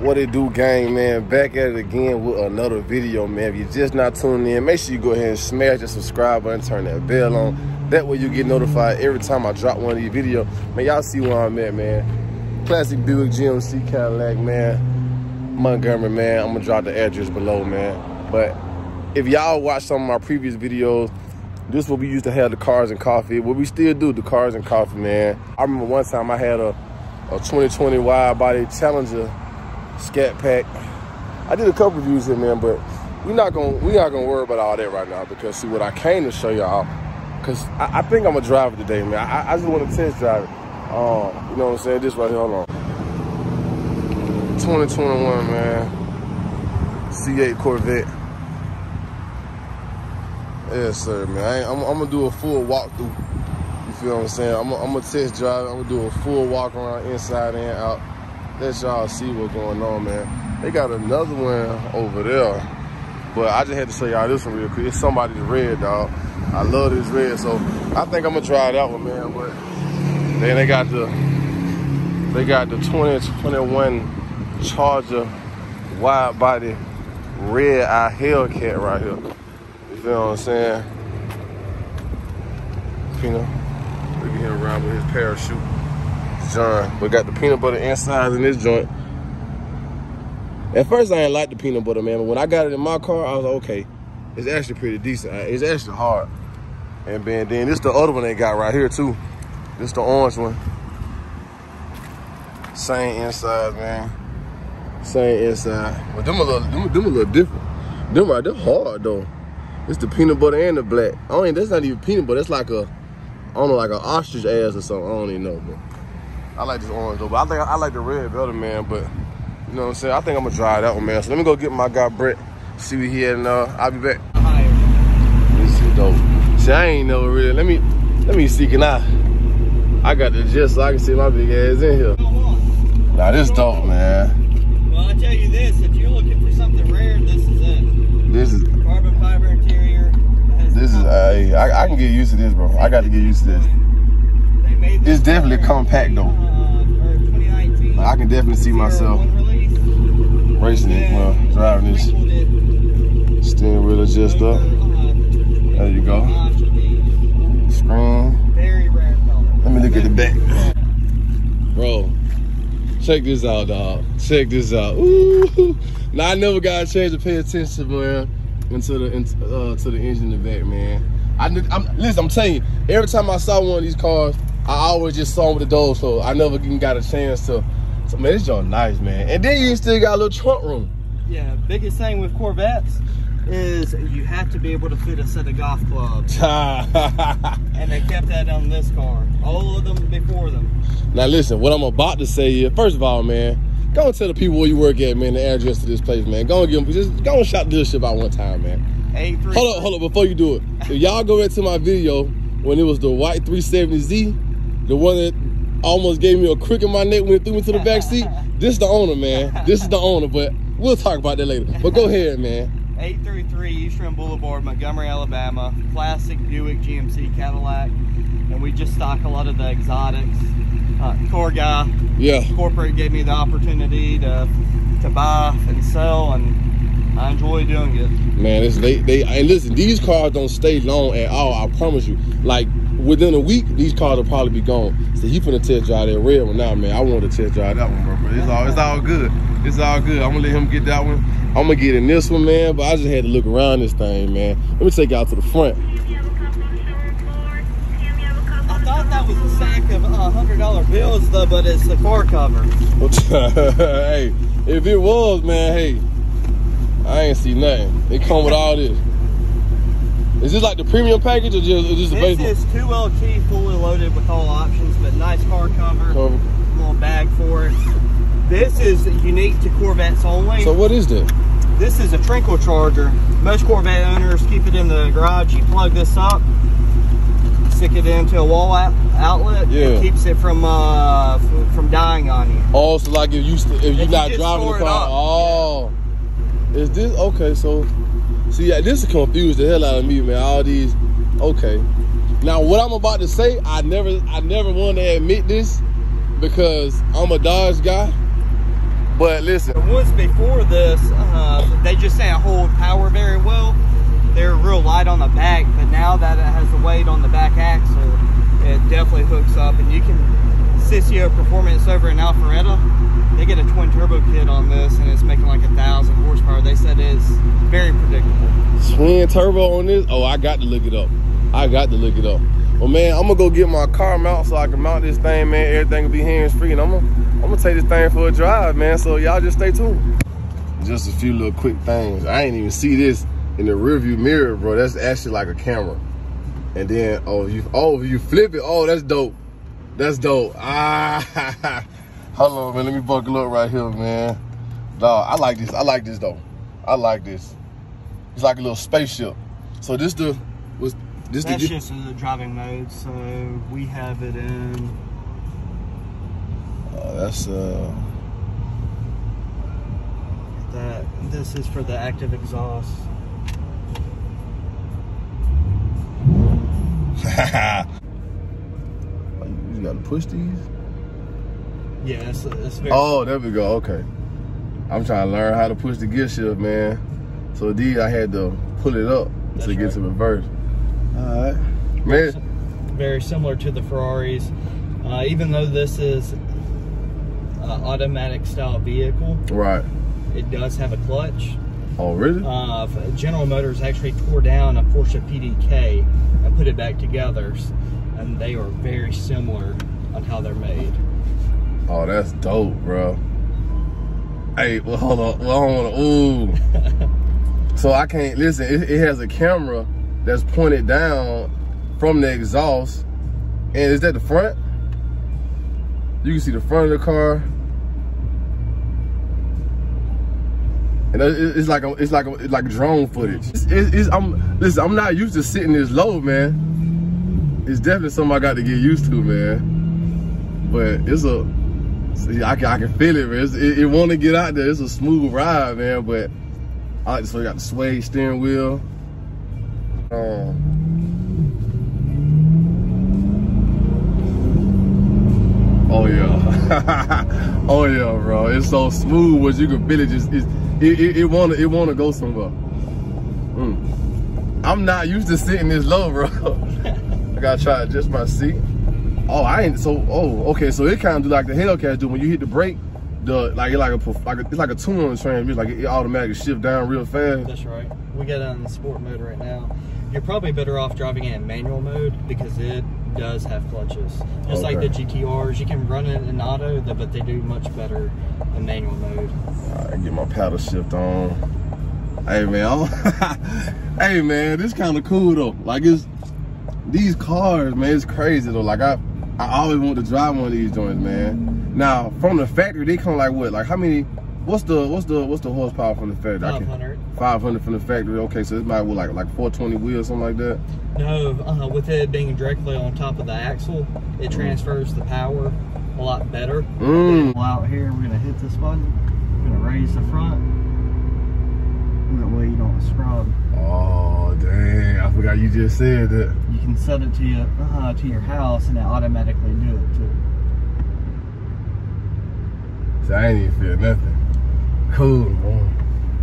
What it do, gang, man? Back at it again with another video, man. If you're just not tuning in, make sure you go ahead and smash the subscribe button, turn that bell on. That way you get notified every time I drop one of these videos. Man, y'all see where I'm at, man. Classic Buick GMC Cadillac, man. Montgomery, man. I'm gonna drop the address below, man. But if y'all watch some of my previous videos, this is what we used to have the cars and coffee. What we still do, the cars and coffee, man. I remember one time I had a 2020 wide body Challenger Scat Pack. I did a couple reviews here, man, but we're not gonna worry about all that right now, because see what I came to show y'all, because I think I'm gonna drive it today, man. I just want to test drive it. You know what I'm saying? This right here, hold on. 2021, man. C8 Corvette. Yes, sir, man. I'm gonna do a full walkthrough. You feel what I'm saying? I'm gonna test drive. I'm gonna do a full walk around inside and out. Let y'all see what's going on, man. They got another one over there, but I just had to show y'all this one real quick. It's somebody's red, dog. I love this red, so I think I'm gonna try that one, man. But then they got the 2021 Charger wide body red eye Hellcat right here. You feel what I'm saying? Peanut, look at him around with his parachute. John, we got the peanut butter insides in this joint. At first, I didn't like the peanut butter, man, but when I got it in my car, I was like, okay, it's actually pretty decent. It's actually hard. And then this the other one they got right here too. This the orange one. Same inside, man. Same inside. But them a little different. Them right, they're hard though. It's the peanut butter and the black. That's not even peanut butter. That's like I don't know, like an ostrich ass or something. I don't even know, but I like this orange though. But I like the red better, man. But you know what I'm saying? I think I'm gonna drive that one, man. So let me go get my guy Brett, see what he had, and I'll be back. This is dope. See, I ain't never really. Let me see, can I got the gist so I can see my big ass in here. Nah, this dope, man. Well, I tell you this: if you're looking for something rare, this is it. This is carbon fiber interior. This is I can get used to this, bro. I got to get used to this. It's definitely compact though. I can definitely see myself racing it, driving this. Steering wheel adjust up. There you go. Screen. Very rare color. Let me look at the back. Bro, check this out, dog. Check this out. Ooh. Now I never got a chance to pay attention, man, to the engine in the back, man. Listen, I'm telling you, every time I saw one of these cars, I always just saw them with the doors closed. I never even got a chance to. So, man, this joint nice, man. And then you still got a little trunk room. Yeah, biggest thing with Corvettes is you have to be able to fit a set of golf clubs. And they kept that on this car. All of them before them. Now, listen, what I'm about to say is, first of all, man, go and tell the people where you work at, man, the address to this place, man. Go and give them, just go and shout the dealership out one time, man. Hold up, before you do it. If y'all go back to my video when it was the white 370Z, the one that almost gave me a crick in my neck when it threw me to the back seat, this is the owner, man. This is the owner, but we'll talk about that later. But go ahead, man. 833 Eastern Boulevard, Montgomery, Alabama. Classic Buick GMC Cadillac. And we just stock a lot of the exotics. Car guy, yeah. Corporate gave me the opportunity to buy and sell, and I enjoy doing it. Man, and listen, these cars don't stay long at all, I promise you. Like, within a week, these cars will probably be gone. So he finna test drive that red one now, man. I wanted to test drive that one, bro. It's all good. It's all good. I'm gonna let him get that one. I'm gonna get in this one, man, but I just had to look around this thing, man. Let me take y'all to the front. I thought that was a stack of $100 bills, though, but it's the car cover. Hey, if it was, man, hey, I ain't see nothing. It come with all this. Is this like the premium package or just the base? This is 2LT fully loaded with all options, but nice car cover. Little bag for it. This is unique to Corvettes only. So what is that? This is a trickle charger. Most Corvette owners keep it in the garage. You plug this up, stick it into a wall outlet. Yeah. It keeps it from dying on you. Oh, so like if you're not driving the car. Oh, is this okay? So, see, yeah, this confused the hell out of me, man. All these, okay. Now, what I'm about to say, I never want to admit this because I'm a Dodge guy. But listen, the ones before this, they just say hold power very well. They're real light on the back, but now that it has the weight on the back axle, it definitely hooks up. And you can, Sissio Performance over in Alpharetta, they get a twin turbo kit on this, and it's making like 1,000 horsepower. They said it's very predictable. Twin turbo on this? Oh, I got to look it up. I got to look it up. Well, man, I'm gonna go get my car mount so I can mount this thing, man. Everything will be hands-free, and I'm gonna take this thing for a drive, man. So y'all just stay tuned. Just a few little quick things. I ain't even see this in the rearview mirror, bro. That's actually like a camera. And then, you flip it. Oh, that's dope. That's dope. Ah, hold on, man. Let me buckle up right here, man. Dawg, I like this. I like this though. I like this. It's like a little spaceship. So this That's just the driving mode. So we have it in. This is for the active exhaust. You gotta push these? Yeah, it's very. Oh, there we go. Okay. I'm trying to learn how to push the gear shift, man. So these I had to pull it up to get to reverse. All right, man. Very similar to the Ferraris, even though this is an automatic style vehicle. Right. It does have a clutch. Oh, really? General Motors actually tore down a Porsche PDK and put it back together, and they are very similar on how they're made. Oh, that's dope, bro. Hey, well, hold on. Well, I don't want to. Ooh. So I can't listen. It has a camera that's pointed down from the exhaust, and is that the front? You can see the front of the car. And it's like drone footage. Listen, I'm not used to sitting this low, man. It's definitely something I got to get used to, man. But I can feel it, man. It want to get out there. It's a smooth ride, man. But so you got the suede steering wheel. Oh yeah, oh yeah, bro. It's so smooth, what you can feel it. It wanna go somewhere. I'm not used to sitting this low, bro. I gotta try to adjust my seat. Oh, okay. So it kind of do like the Hellcat do when you hit the brake. It's like a tune on the transmission, like it automatically shift down real fast. That's right. We got it on the sport mode right now. You're probably better off driving it in manual mode because it does have clutches. Just like the GTRs, you can run it in auto, but they do much better in manual mode. All right, get my paddle shift on. Hey man, hey man, this kind of cool though. Like these cars, man, it's crazy though. Like I always want to drive one of these joints, man. Now from the factory, they come like what? Like how many? What's the horsepower from the factory? 500. 500 from the factory. Okay, so it's about what, like 420 wheels, something like that. No, with it being directly on top of the axle, it transfers the power a lot better. Out here, we're gonna hit this button. We're gonna raise the front. That way you don't scrub. Oh dang! I forgot you just said that. You can set it to your house, and it automatically do it too. So I ain't even feel nothing. Cool, man.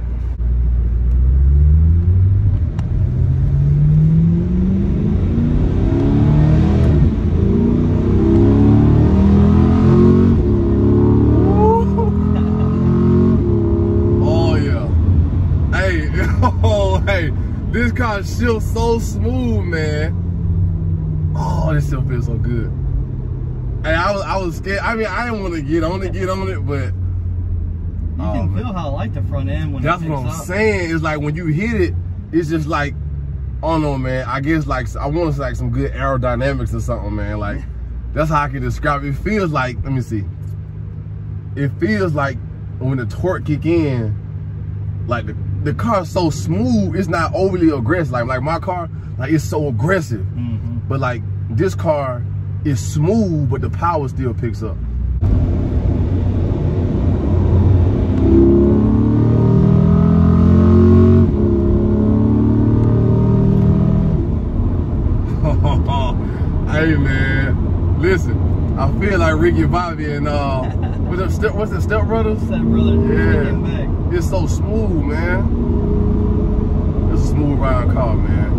Oh yeah. Hey, oh hey, this car shifts so smooth, man. Oh, this still feels so good. Hey, I was scared. I mean, I didn't want to get on it, but you can feel how light the front end when that's it picks what I'm up. saying. It's like when you hit it, it's just like, I don't know, man. I guess like I want to say like some good aerodynamics or something, man. Like that's how I can describe it. It feels like, let me see. It feels like when the torque kick in, like the car's so smooth, it's not overly aggressive. Like my car, like it's so aggressive. But like this car is smooth, but the power still picks up. Hey man, listen, I feel like Ricky Bobby and what's up, what's it, Step Brothers? Step Brothers. Yeah. It's so smooth, man. It's a smooth ride car, man.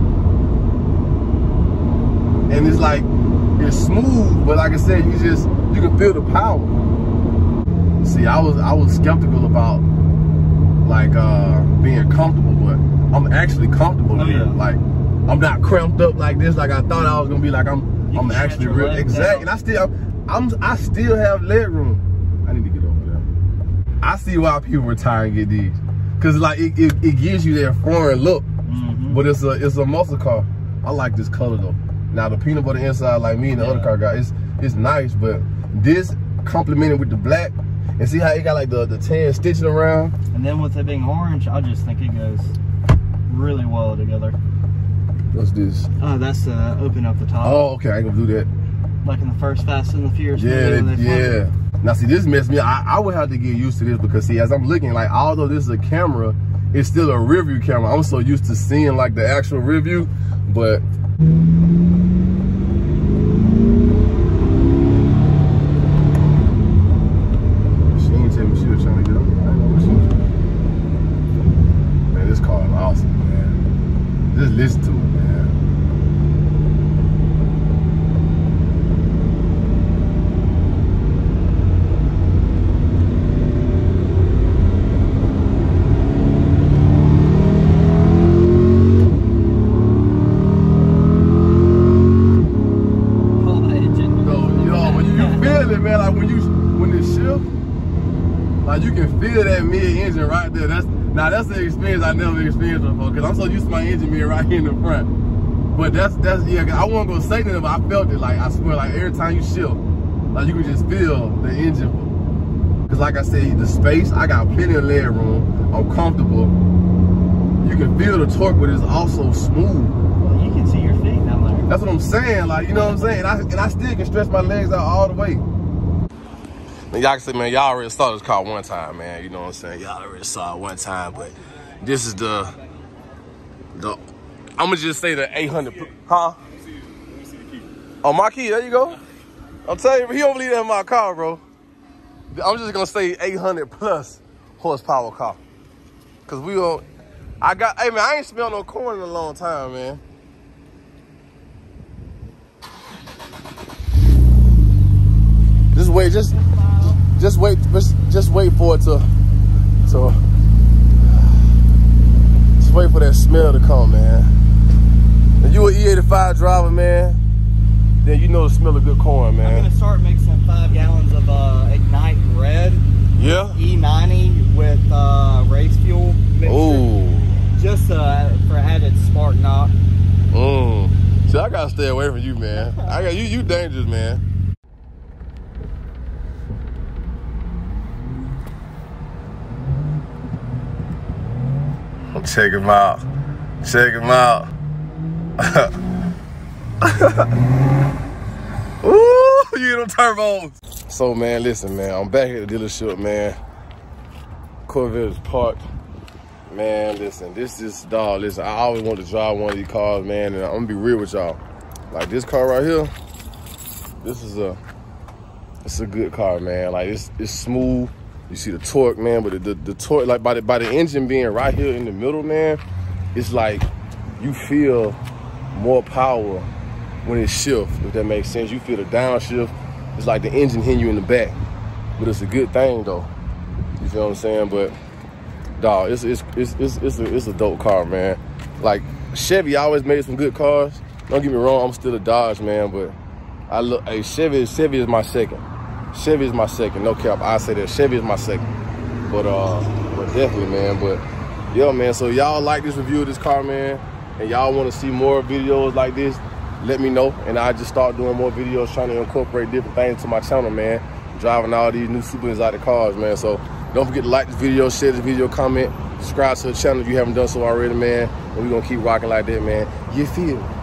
And it's like, it's smooth, but like I said, you can feel the power. See, I was skeptical about like being comfortable, but I'm actually comfortable here. Like, I'm not cramped up like this, like I thought I was gonna be. Like I'm actually real exact, and I still have leg room. I need to get over there. I see why people retire and get these, cause like it gives you that foreign look, but it's a muscle car. I like this color though. Now the peanut butter inside, like me and the other car guy, it's nice, but this complemented with the black, and see how it got like the tan stitching around. And then with it being orange, I just think it goes really well together. What's this? Oh, that's open up the top. Oh, okay, I ain't gonna do that. Like in the first Fast and the Furious movie. Yeah. Now see, this messed me up. I would have to get used to this, because see, as I'm looking, like, although this is a camera, it's still a rear view camera. I'm so used to seeing like the actual rear view, but she didn't tell me she was trying to get up. I didn't know what she was doing. Man, this car is awesome, man. Just listen to it, man. Like, you can feel that mid-engine right there. That's an experience I never experienced before, because I'm so used to my engine being right here in the front. But that's yeah, I wasn't gonna say nothing, but I felt it. Like, I swear, like every time you shift, like you can just feel the engine. Because like I said, the space, I got plenty of leg room. I'm comfortable. You can feel the torque, but it's also smooth. Well, you can see your feet down there. That's what I'm saying. Like, you know what I'm saying? And I still can stretch my legs out all the way. Y'all can say, man, y'all already saw this car one time, man. You know what I'm saying? Y'all already saw it one time, but this is the I'm gonna just say the 800, huh? Oh, my key, there you go. I'm telling you, he don't believe that in my car, bro. I'm just gonna say 800 plus horsepower car. Cause hey man, I ain't smelled no corn in a long time, man. Just wait for it to just wait for that smell to come, man. If you an E85 driver, man, then you know the smell of good corn, man. I'm gonna start mixing 5 gallons of Ignite Red. Yeah. E90 with race fuel mixture. Ooh. Just for added spark knock. See, I gotta stay away from you, man. You dangerous, man. Check him out. Check him out. Ooh, you hear them turbos. So, man, listen, man. I'm back at the dealership, man. Corvette is parked. Man, listen, this is, dog, listen, I always wanted to drive one of these cars, man, and I'm gonna be real with y'all. Like, this car right here, it's a good car, man. Like, it's smooth. You see the torque, man, but the torque, like by the engine being right here in the middle, man, it's like you feel more power when it shifts, if that makes sense. You feel the downshift. It's like the engine hitting you in the back, but it's a good thing though. You feel what I'm saying? But dog, it's a dope car, man. Like, Chevy always made some good cars. Don't get me wrong, I'm still a Dodge, man, but hey, Chevy is my second. Chevy is my second, no cap. I say that Chevy is my second, but definitely, man. But yo, man. So y'all like this review of this car, man, and y'all want to see more videos like this? Let me know, and I just start doing more videos, trying to incorporate different things to my channel, man. Driving all these new super exotic cars, man. So don't forget to like this video, share this video, comment, subscribe to the channel if you haven't done so already, man. And we're gonna keep rocking like that, man. You feel me?